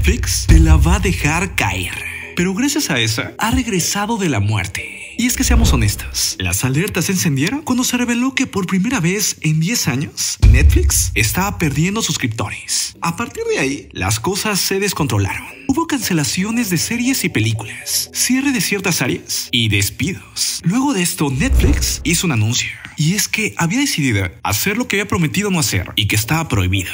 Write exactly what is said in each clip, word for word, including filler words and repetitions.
Netflix te la va a dejar caer. Pero gracias a esa, ha regresado de la muerte. Y es que seamos honestos, las alertas se encendieron cuando se reveló que por primera vez en diez años, Netflix estaba perdiendo suscriptores. A partir de ahí, las cosas se descontrolaron. Hubo cancelaciones de series y películas, cierre de ciertas áreas y despidos. Luego de esto, Netflix hizo un anuncio. Y es que había decidido hacer lo que había prometido no hacer y que estaba prohibido: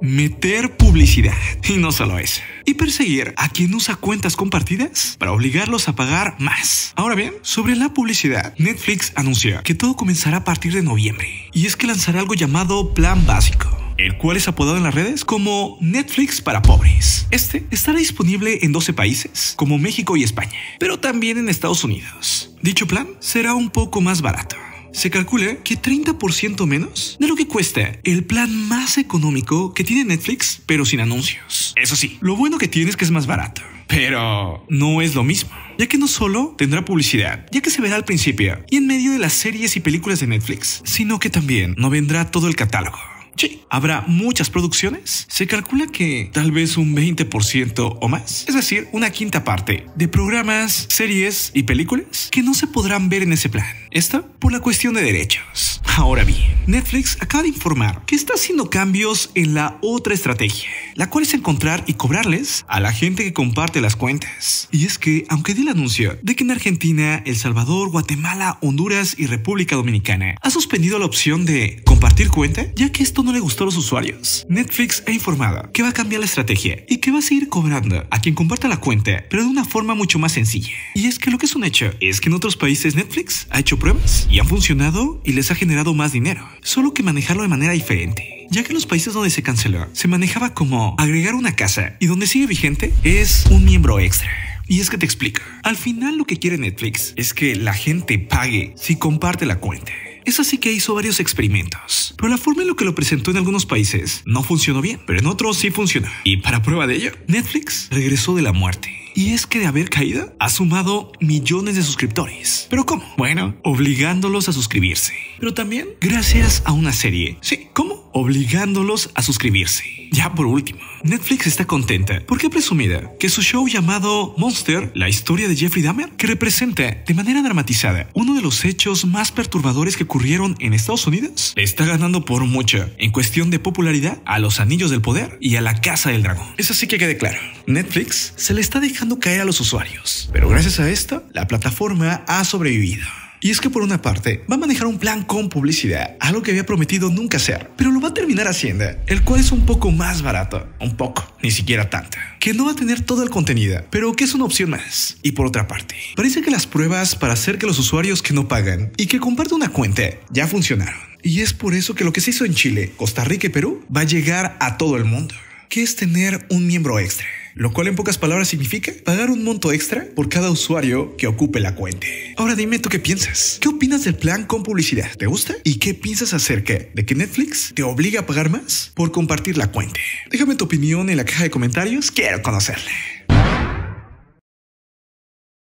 meter publicidad. Y no solo eso, y perseguir a quien usa cuentas compartidas para obligarlos a pagar más. Ahora bien, sobre la publicidad, Netflix anunció que todo comenzará a partir de noviembre. Y es que lanzará algo llamado Plan Básico, el cual es apodado en las redes como Netflix para pobres. Este estará disponible en doce países, como México y España, pero también en Estados Unidos. Dicho plan será un poco más barato. Se calcula que treinta por ciento menos de lo que cuesta el plan más económico que tiene Netflix, pero sin anuncios. Eso sí, lo bueno que tiene es que es más barato, pero no es lo mismo, ya que no solo tendrá publicidad, ya que se verá al principio y en medio de las series y películas de Netflix, sino que también no vendrá todo el catálogo. Sí, habrá muchas producciones. Se calcula que tal vez un veinte por ciento o más, es decir, una quinta parte de programas, series y películas que no se podrán ver en ese plan. Esto por la cuestión de derechos. Ahora bien, Netflix acaba de informar que está haciendo cambios en la otra estrategia, la cual es encontrar y cobrarles a la gente que comparte las cuentas. Y es que, aunque dio el anuncio de que en Argentina, El Salvador, Guatemala, Honduras y República Dominicana ha suspendido la opción de compartir cuenta, ya que esto no le gustó a los usuarios, Netflix ha informado que va a cambiar la estrategia y que va a seguir cobrando a quien comparta la cuenta, pero de una forma mucho más sencilla. Y es que lo que es un hecho es que en otros países Netflix ha hecho pruebas y han funcionado y les ha generado más dinero, solo que manejarlo de manera diferente, ya que en los países donde se canceló se manejaba como agregar una casa y donde sigue vigente es un miembro extra. Y es que te explico, al final lo que quiere Netflix es que la gente pague si comparte la cuenta. Es así que hizo varios experimentos, pero la forma en la que lo presentó en algunos países no funcionó bien, pero en otros sí funcionó. Y para prueba de ello, Netflix regresó de la muerte. Y es que de haber caído, ha sumado millones de suscriptores. ¿Pero cómo? Bueno, obligándolos a suscribirse. Pero también gracias a una serie. Sí, ¿cómo? Obligándolos a suscribirse. Ya por último, Netflix está contenta porque ha presumido que su show llamado Monster, la historia de Jeffrey Dahmer, que representa de manera dramatizada uno de los hechos más perturbadores que ocurrieron en Estados Unidos, le está ganando por mucho en cuestión de popularidad a Los Anillos del Poder y a La Casa del Dragón. Es así que quede claro, Netflix se le está dejando caer a los usuarios, pero gracias a esto, la plataforma ha sobrevivido. Y es que por una parte, va a manejar un plan con publicidad, algo que había prometido nunca hacer, pero lo va a terminar haciendo, el cual es un poco más barato, un poco, ni siquiera tanto, que no va a tener todo el contenido, pero que es una opción más. Y por otra parte, parece que las pruebas para hacer que los usuarios que no pagan y que comparten una cuenta ya funcionaron. Y es por eso que lo que se hizo en Chile, Costa Rica y Perú va a llegar a todo el mundo, que es tener un miembro extra. Lo cual en pocas palabras significa pagar un monto extra por cada usuario que ocupe la cuenta. Ahora dime tú qué piensas. ¿Qué opinas del plan con publicidad? ¿Te gusta? ¿Y qué piensas acerca de que Netflix te obliga a pagar más por compartir la cuenta? Déjame tu opinión en la caja de comentarios. Quiero conocerla.